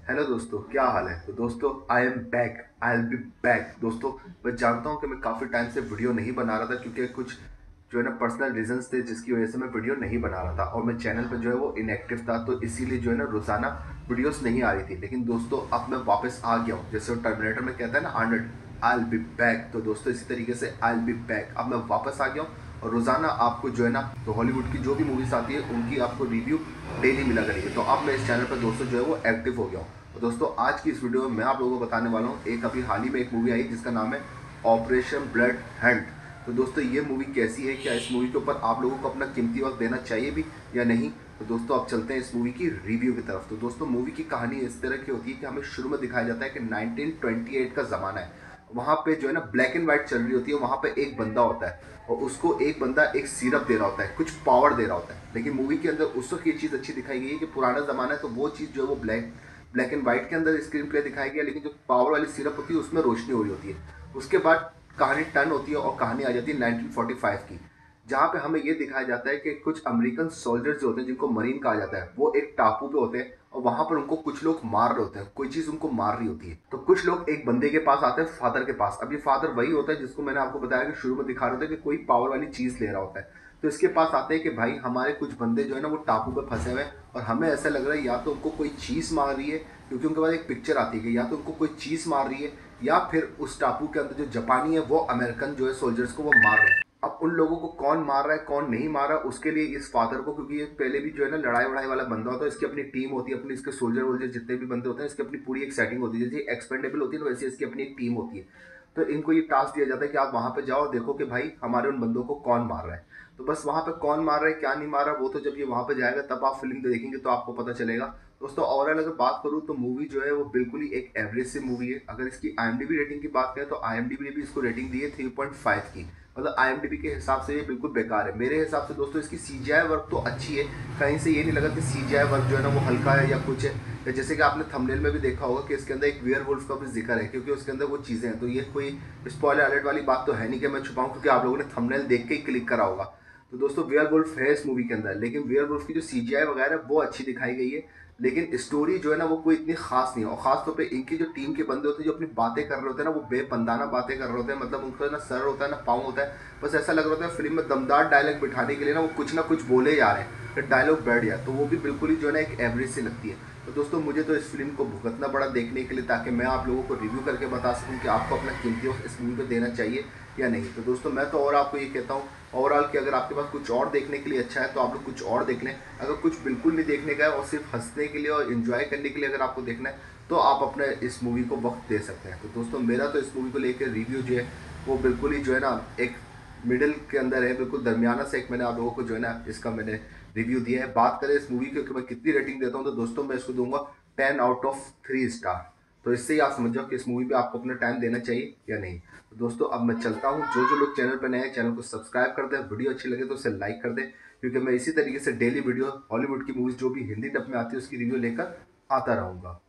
Hello दोस्तों, क्या हाल है। तो दोस्तों, I am back, I will be back. दोस्तों, मैं जानता हूँ कि मैं काफ़ी टाइम से वीडियो नहीं बना रहा था क्योंकि कुछ जो है ना पर्सनल रीजंस थे जिसकी वजह से मैं वीडियो नहीं बना रहा था और मैं चैनल पे जो है वो इनएक्टिव था, तो इसीलिए जो है ना रोजाना वीडियोस नहीं आ रही थी। लेकिन दोस्तों, अब मैं वापस आ गया हूँ। जैसे वो टर्मिनेटर में कहता है ना, Arnold, I will be back. तो दोस्तों, इसी तरीके से आई विल बी बैक, अब मैं वापस आ गया हूँ और रोजाना आपको जो है ना, तो हॉलीवुड की जो भी मूवीज आती है उनकी आपको रिव्यू डेली मिला करेगी। तो अब मैं इस चैनल पर दोस्तों जो है वो एक्टिव हो गया हूँ। तो दोस्तों, आज की इस वीडियो में मैं आप लोगों को बताने वाला हूँ, एक अभी हाल ही में एक मूवी आई जिसका नाम है ऑपरेशन ब्लड हैंड। तो दोस्तों, ये मूवी कैसी है, क्या इस मूवी के ऊपर आप लोगों को अपना कीमती वक्त देना चाहिए भी या नहीं। तो दोस्तों, अब चलते हैं इस मूवी की रिव्यू की तरफ। तो दोस्तों, मूवी की कहानी इस तरह की होती है कि हमें शुरू में दिखाया जाता है कि 1928 का ज़माना है। वहाँ पे जो है ना ब्लैक एंड व्हाइट चल रही होती है। वहाँ पे एक बंदा होता है और उसको एक बंदा एक सिरप दे रहा होता है, कुछ पावर दे रहा होता है। लेकिन मूवी के अंदर उस वक्त ये चीज़ अच्छी दिखाई गई है कि पुराना ज़माना है, तो वो चीज़ जो है वो ब्लैक ब्लैक एंड व्हाइट के अंदर स्क्रीन प्ले दिखाया गया। लेकिन जो पावर वाली सिरप होती है उसमें रोशनी हो रही होती है। उसके बाद कहानी टर्न होती है और कहानी आ जाती है 1945 की, जहाँ पे हमें ये दिखाया जाता है कि कुछ अमेरिकन सोल्जर्स जो होते हैं, जिनको मरीन कहा जाता है, वो एक टापू पे होते हैं और वहां पर उनको कुछ लोग मार रहे होते हैं, कोई चीज उनको मार रही होती है। तो कुछ लोग एक बंदे के पास आते हैं, फादर के पास। अब ये फादर वही होता है जिसको मैंने आपको बताया कि शुरू में दिखा रहे थे कि कोई पावर वाली चीज ले रहा होता है। तो इसके पास आते हैं कि भाई, हमारे कुछ बंदे जो है ना वो टापू पे फंसे हुए हैं और हमें ऐसा लग रहा है या तो उनको कोई चीज मार रही है, क्योंकि उनके पास एक पिक्चर आती है कि या तो उनको कोई चीज मार रही है या फिर उस टापू के अंदर जो जापानी है वो अमेरिकन जो है सोल्जर्स को वो मार रहे हैं। अब उन लोगों को कौन मार रहा है कौन नहीं मार रहा, उसके लिए इस फादर को, क्योंकि ये पहले भी जो है ना लड़ाई वड़ाई वाला बंदा होता है, इसकी अपनी टीम होती है, अपनी इसके सोल्जर वोल्जर जितने भी बंदे होते हैं, इसकी अपनी पूरी एक सेटिंग होती है। जैसे एक्सपेंडेबल होती है ना, वैसे इसकी अपनी एक टीम होती है। तो इनको ये टास्क दिया जाता है कि आप वहां पे जाओ, देखो कि भाई हमारे उन बंदों को कौन मार रहा है। तो बस वहां पे कौन मार रहा है क्या नहीं मार रहा, वो तो जब ये वहां पे जाएगा तब आप फिल्म देखेंगे तो आपको पता चलेगा। दोस्तों, ओवरऑल अगर बात करूँ तो मूवी जो है वो बिल्कुल ही एक एवरेज सी मूवी है। अगर इसकी IMDb रेटिंग की बात करें तो IMDb ने भी इसको रेटिंग दी है 3.5 की। मतलब IMDb के हिसाब से ये बिल्कुल बेकार है। मेरे हिसाब से दोस्तों, इसकी CGI वर्क तो अच्छी है, कहीं से ये नहीं लगा कि CGI वर्क जो है ना वो हल्का है या कुछ है। या जैसे कि आपने थंबनेल में भी देखा होगा कि इसके अंदर एक वेयरवुल्फ का भी जिक्र है, क्योंकि उसके अंदर वो चीज़ें हैं। तो ये कोई स्पॉइलर अलर्ट वाली बात तो है नहीं कि मैं छुपाऊं, क्योंकि आप लोगों ने थंबनेल देख के ही क्लिक करा होगा। तो दोस्तों, वेयरवुल्फ है इस मूवी के अंदर, लेकिन वेयरवुल्फ की जो CGI वगैरह है वो अच्छी दिखाई गई है। लेकिन स्टोरी जो है ना वो कोई इतनी खास नहीं है। और खास तौर पे इनकी जो टीम के बंदे होते हैं जो अपनी बातें कर रहे होते हैं ना, वो बेपंदाना बातें कर रहे होते हैं। मतलब उनका ना सर होता है ना पाँव होता है, बस ऐसा लग रहा होता है फिल्म में दमदार डायलॉग बिठाने के लिए ना वो कुछ ना कुछ बोले जा रहे हैं, फिर डायलॉग बैठ जाए, तो वो भी बिल्कुल ही जो है ना एक एवरेज सी लगती है। तो दोस्तों, मुझे तो इस फिल्म को भुगतना पड़ा देखने के लिए, ताकि मैं आप लोगों को रिव्यू करके बता सकूं कि आपको अपना कीमती वक्त इस मूवी को देना चाहिए या नहीं। तो दोस्तों, मैं तो और आपको ये कहता हूँ ओवरऑल कि अगर आपके पास कुछ और देखने के लिए अच्छा है तो आप लोग कुछ और देख लें। अगर कुछ बिल्कुल नहीं देखने का है और सिर्फ हंसने के लिए और इन्जॉय करने के लिए अगर आपको देखना है, तो आप अपने इस मूवी को वक्त दे सकते हैं। तो दोस्तों, मेरा तो इस मूवी को लेकर रिव्यू जो है वो बिल्कुल ही जो है ना एक मिडिल के अंदर है, बिल्कुल दरमियाना से एक मैंने आप लोगों को जो है ना इसका मैंने रिव्यू दिया है। बात करें इस मूवी की कि मैं कितनी रेटिंग देता हूँ, तो दोस्तों मैं इसको दूंगा 10 आउट ऑफ 3 स्टार। तो इससे ही आप समझ जाओ कि इस मूवी पे आपको अपना टाइम देना चाहिए या नहीं। तो दोस्तों, अब मैं चलता हूँ। जो जो लोग चैनल पर नए हैं, चैनल को सब्सक्राइब कर दें, वीडियो अच्छी लगे तो उसे लाइक कर दें, क्योंकि मैं इसी तरीके से डेली वीडियो हॉलीवुड की मूवीज जो भी हिंदी डब में आती है उसकी रिव्यू लेकर आता रहूँगा।